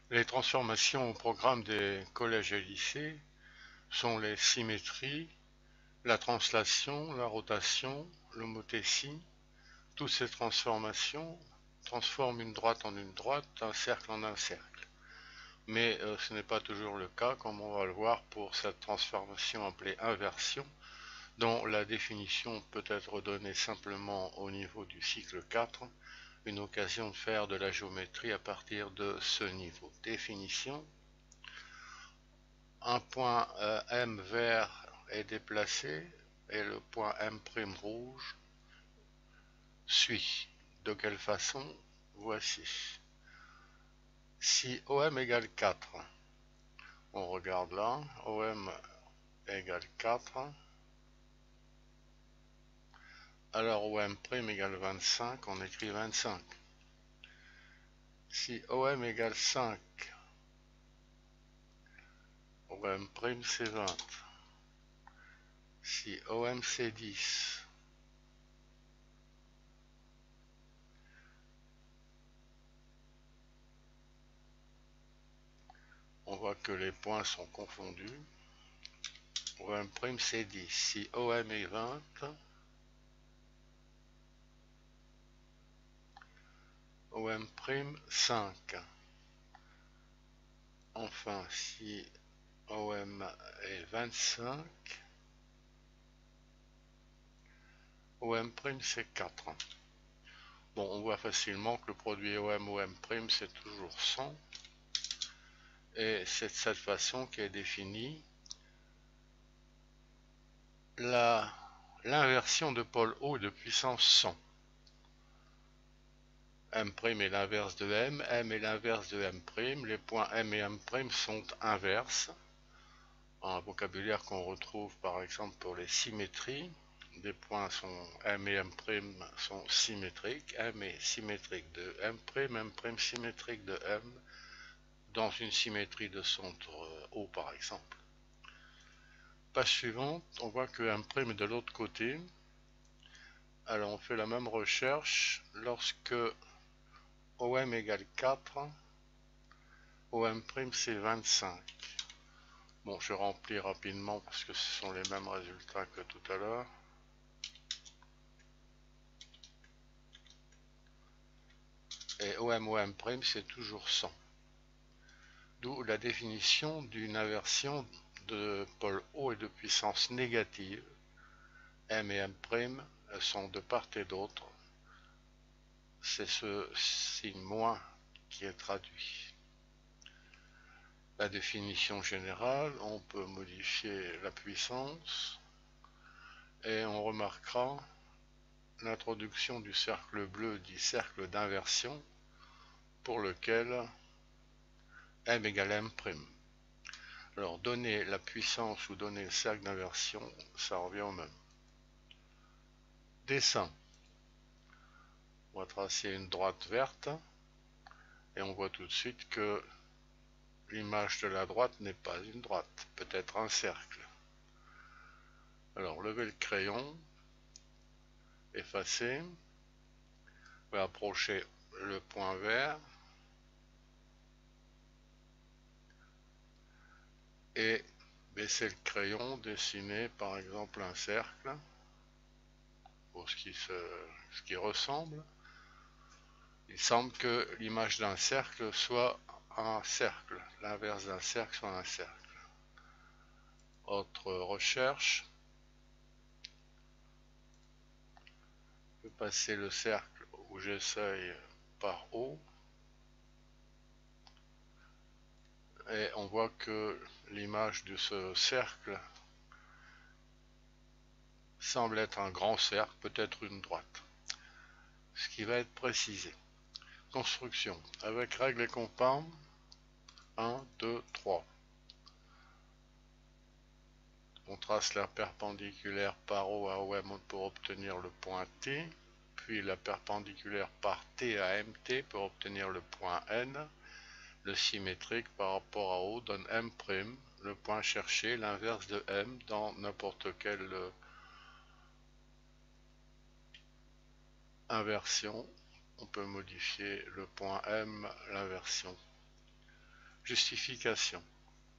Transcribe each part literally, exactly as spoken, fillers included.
Les transformations au programme des collèges et lycées sont les symétries, la translation, la rotation, l'homothétie. Toutes ces transformations transforment une droite en une droite, un cercle en un cercle. Mais euh, ce n'est pas toujours le cas, comme on va le voir pour cette transformation appelée inversion, dont la définition peut être donnée simplement au niveau du cycle quatre, une occasion de faire de la géométrie à partir de ce niveau. Définition: un point euh, M vert est déplacé et le point M' rouge suit. De quelle façon? Voici. Si O M égale quatre, on regarde là, O M égale quatre, alors O M' égale vingt-cinq, on écrit vingt-cinq. Si O M égale cinq, O M' c'est vingt. Si O M c'est dix, on voit que les points sont confondus. O M' c'est dix. Si O M est vingt, O M' cinq. Enfin, si O M est vingt-cinq, O M' c'est quatre. Bon, on voit facilement que le produit O M O M' c'est toujours cent. Et c'est de cette façon qu'est définie l'inversion de pôle O de puissance cent. M' est l'inverse de M, M est l'inverse de M', les points M et M' sont inverses, un vocabulaire qu'on retrouve par exemple pour les symétries. Des points sont M et M' sont symétriques, M est symétrique de M', M' symétrique de M, dans une symétrie de centre O par exemple. Page suivante, on voit que M' est de l'autre côté. Alors on fait la même recherche lorsque O M égale quatre, O M' c'est vingt-cinq. Bon, je remplis rapidement parce que ce sont les mêmes résultats que tout à l'heure. Et O M O M' c'est toujours cent. D'où la définition d'une inversion de pôle O et de puissance négative. M et M' sont de part et d'autre. C'est ce signe moins qui est traduit. La définition générale, on peut modifier la puissance et on remarquera l'introduction du cercle bleu dit cercle d'inversion pour lequel M égale M'. Alors donner la puissance ou donner le cercle d'inversion, ça revient au même. Dessin. On va tracer une droite verte et on voit tout de suite que l'image de la droite n'est pas une droite, peut-être un cercle. Alors levez le crayon, effacer, on va approcher le point vert et baisser le crayon, dessiner par exemple un cercle, ou ce qui, se, ce qui ressemble. Il semble que l'image d'un cercle soit un cercle, l'inverse d'un cercle soit un cercle. Autre recherche, je vais passer le cercle où j'essaye par haut, et on voit que l'image de ce cercle semble être un grand cercle, peut-être une droite. Ce qui va être précisé. Construction. Avec règle et compas, un, deux, trois. On trace la perpendiculaire par O à O M pour obtenir le point T, puis la perpendiculaire par T à M T pour obtenir le point N. Le symétrique par rapport à O donne M', le point cherché, l'inverse de M dans n'importe quelle inversion. On peut modifier le point M, l'inversion. Justification.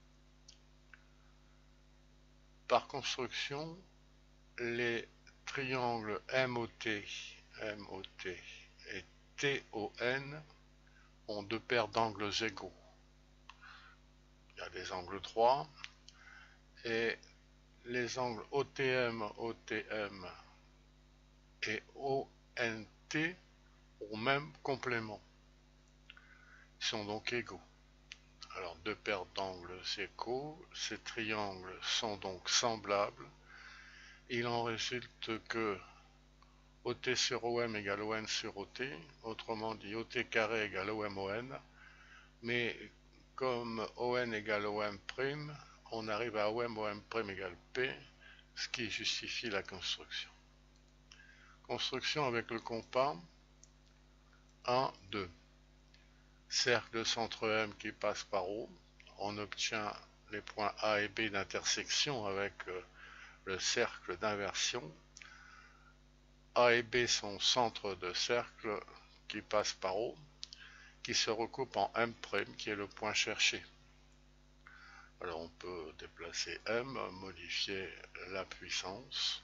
Par construction, les triangles M O T, M O T et T O N ont deux paires d'angles égaux. Il y a des angles droits et les angles O T M, O T M et O N T ont même complément. Ils sont donc égaux. Alors deux paires d'angles égaux, ces triangles sont donc semblables. Il en résulte que O T sur O M égale O N sur O T, autrement dit O T carré égale O M O N, mais comme O N égale O M', on arrive à O M O M' égale P, ce qui justifie la construction. Construction avec le compas un, deux. Cercle de centre M qui passe par O, on obtient les points A et B d'intersection avec euh, le cercle d'inversion. A et B sont centres de cercle qui passe par O, qui se recoupe en M' qui est le point cherché. Alors on peut déplacer M, modifier la puissance.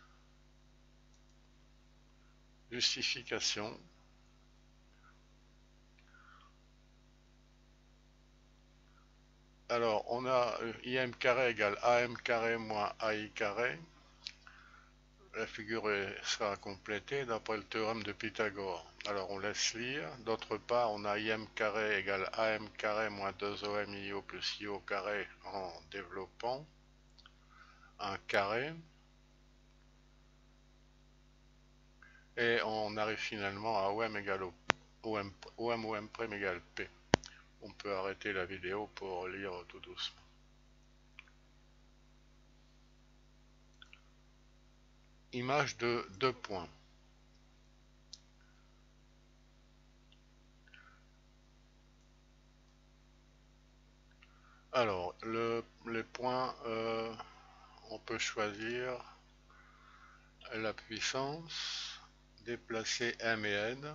Justification. Alors on a I M carré égale A M carré moins A I carré. La figure sera complétée d'après le théorème de Pythagore. Alors on laisse lire. D'autre part, on a I M carré égale A M carré moins deux O M I O plus I O carré en développant un carré. Et on arrive finalement à O M égale O M, O M O M' égale P. On peut arrêter la vidéo pour lire tout doucement. Image de deux points. Alors, le, les points, euh, on peut choisir la puissance, déplacer M et N.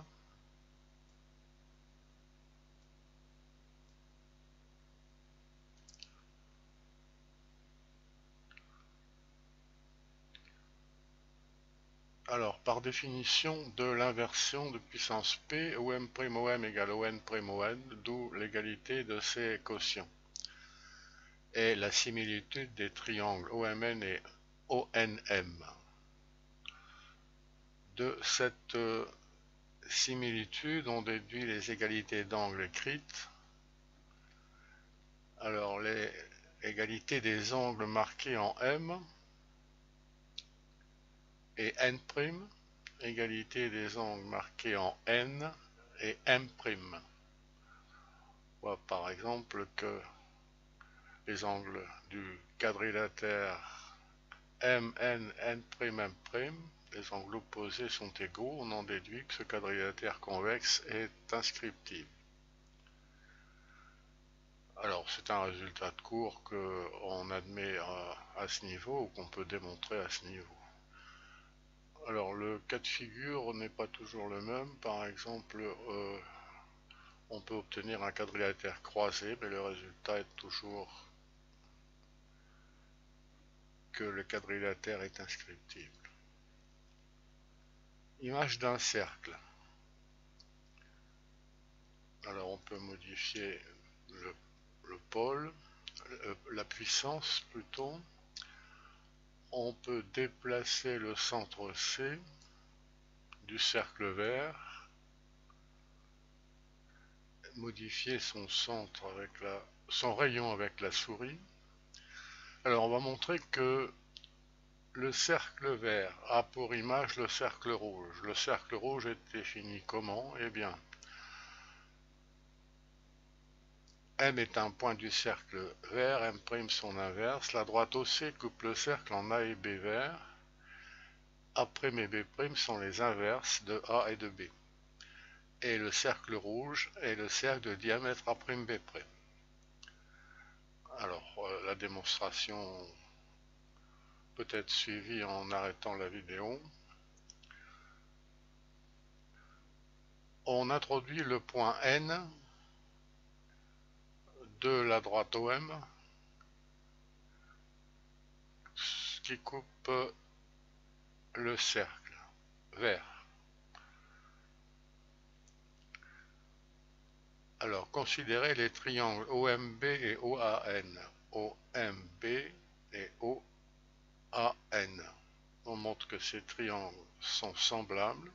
Alors, par définition de l'inversion de puissance P, O M' O M égale O N' O N, d'où l'égalité de ces quotients. Et la similitude des triangles O M N et O N M. De cette euh, similitude, on déduit les égalités d'angle écrites. Alors, les égalités des angles marqués en M et N', égalité des angles marqués en N et M'. On voit par exemple que les angles du quadrilatère M N N', M', les angles opposés sont égaux. On en déduit que ce quadrilatère convexe est inscriptible. Alors c'est un résultat de cours qu'on admet à, à ce niveau ou qu'on peut démontrer à ce niveau. Alors le cas de figure n'est pas toujours le même. Par exemple, euh, on peut obtenir un quadrilatère croisé, mais le résultat est toujours que le quadrilatère est inscriptible. Image d'un cercle. Alors on peut modifier le, le pôle, euh, la puissance plutôt. On peut déplacer le centre C du cercle vert, modifier son centre avec la, son rayon avec la souris. Alors on va montrer que le cercle vert a pour image le cercle rouge. Le cercle rouge est défini comment? Eh bien, M est un point du cercle vert, M' son inverse. La droite O C coupe le cercle en A et B vert. A' et B' sont les inverses de A et de B. Et le cercle rouge est le cercle de diamètre A'B'. Alors, euh, la démonstration peut être suivie en arrêtant la vidéo. On introduit le point N de la droite O M qui coupe le cercle vert. Alors, considérez les triangles O M B et O A N. O M B et O A N. On montre que ces triangles sont semblables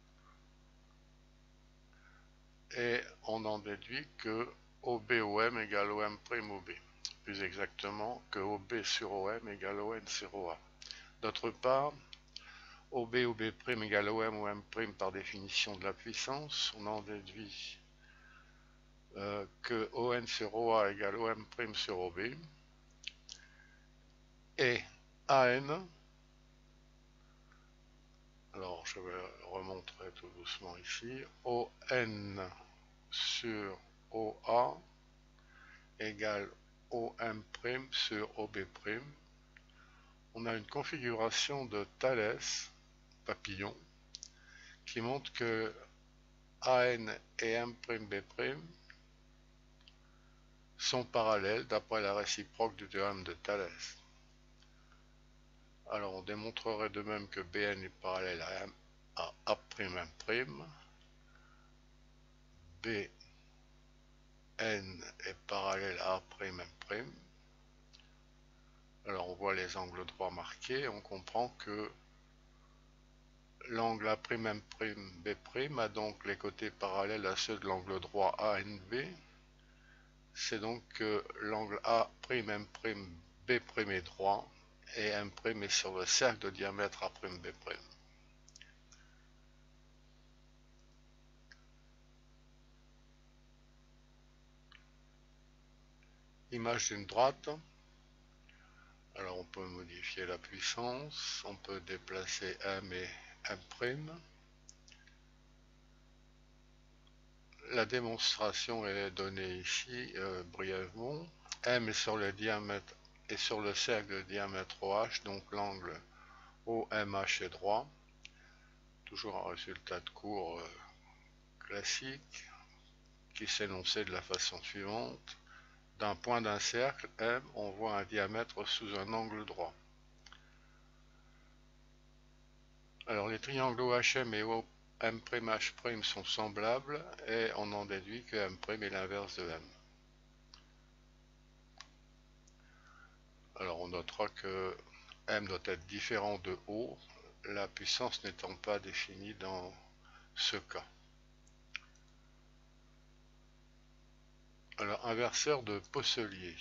et on en déduit que O B O M égale O M' O B. Plus exactement que O B sur O M égale O N sur O A. D'autre part, O B O B' égale O M O M' par définition de la puissance. On en déduit euh, que O N sur O A égale O M' sur O B. Et A N, alors je vais remontrer tout doucement ici, O N sur O A égale O M' sur O B'. On a une configuration de Thalès, papillon, qui montre que A N et M'B' sont parallèles d'après la réciproque du théorème de Thalès. Alors on démontrerait de même que Bn est parallèle à, M, à A'M', Bn est parallèle à A'M'. Alors on voit les angles droits marqués, on comprend que l'angle A'M', B' a donc les côtés parallèles à ceux de l'angle droit A N B. C'est donc que l'angle A'M', B' est droit et M' est sur le cercle de diamètre A'B'. Image d'une droite. Alors on peut modifier la puissance, on peut déplacer M et M'. La démonstration est donnée ici euh, brièvement. M est sur le diamètre et sur le cercle de diamètre O H, donc l'angle O M H est droit. Toujours un résultat de cours euh, classique qui s'énonçait de la façon suivante. D'un point d'un cercle M, on voit un diamètre sous un angle droit. Alors les triangles O H M et O M' H' sont semblables et on en déduit que M' est l'inverse de M. Alors on notera que M doit être différent de O, la puissance n'étant pas définie dans ce cas. Alors inverseur de Posselier.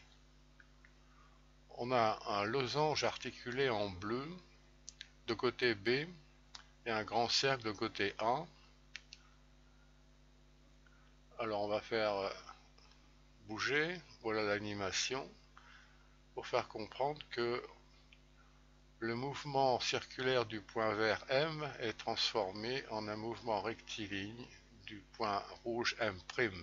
On a un losange articulé en bleu de côté B et un grand cercle de côté A. Alors on va faire bouger, voilà l'animation, pour faire comprendre que le mouvement circulaire du point vert M est transformé en un mouvement rectiligne du point rouge M'.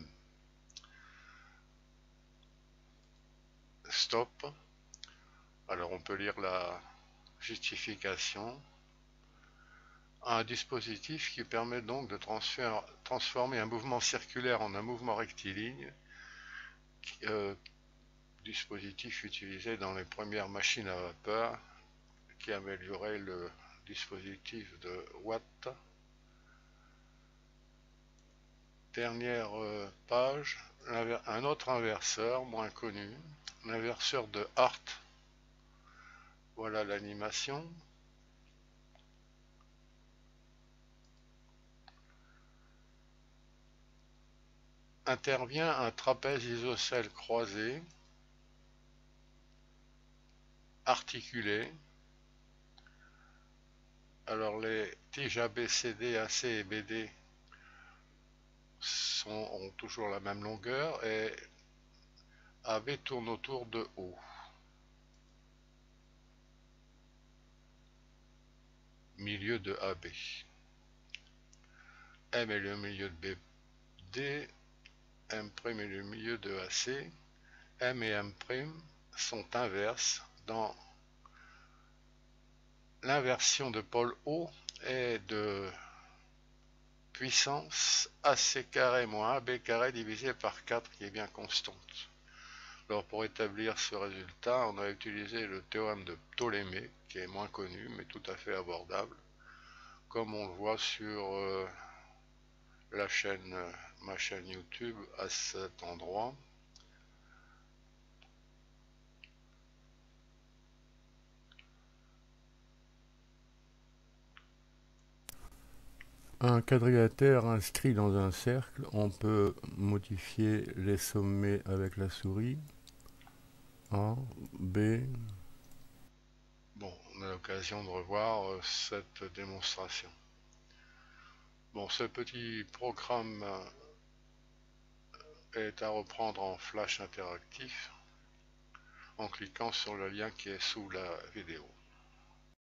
Stop. Alors on peut lire la justification. Un dispositif qui permet donc de transformer un mouvement circulaire en un mouvement rectiligne, euh, dispositif utilisé dans les premières machines à vapeur qui améliorait le dispositif de Watt. Dernière page, un autre inverseur moins connu, l'inverseur de Hart. Voilà l'animation. Intervient un trapèze isocèle croisé, articulé. Alors les tiges A B C D, A C et B D sont, ont toujours la même longueur et A B tourne autour de O. Milieu de A B. M est le milieu de B D, M' est le milieu de A C. M et M' sont inverses dans l'inversion de pôle O est de puissance A C carré moins A B carré divisé par quatre qui est bien constante. Alors pour établir ce résultat, on a utilisé le théorème de Ptolémée, qui est moins connu mais tout à fait abordable, comme on le voit sur euh, la chaîne, euh, ma chaîne YouTube à cet endroit. Un quadrilatère inscrit dans un cercle, on peut modifier les sommets avec la souris. A, B. Bon, on a l'occasion de revoir euh, cette démonstration. Bon, ce petit programme euh, est à reprendre en flash interactif en cliquant sur le lien qui est sous la vidéo.